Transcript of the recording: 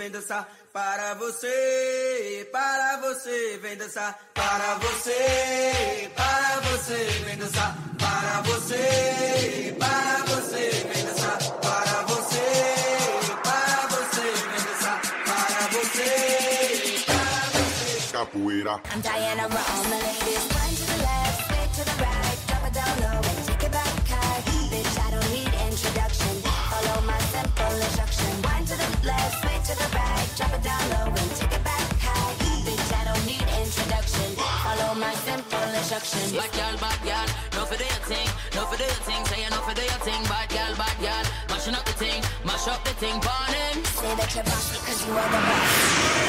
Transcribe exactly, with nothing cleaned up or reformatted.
vem dançar para você, para você, vem dançar para você, para você, vem dançar para você, para você, vem dançar para você, para você, vem dançar para você, para você. Capoeira. I'm Diana Roll, the ladies one to the left, straight to the right, drop it down low and take it back high. Bitch, I don't need introduction. Follow my simple instruction. One to the left, straight to the right, drop it down low and take it back high. Bitch, I don't need introduction. Follow my simple instruction. Bad girl, bad girl, no for your thing, no for your thing, say no for your thing. Bad girl, bad girl, mashing up the thing, mash up the thing, burning. Say that you're boss because you are the boss.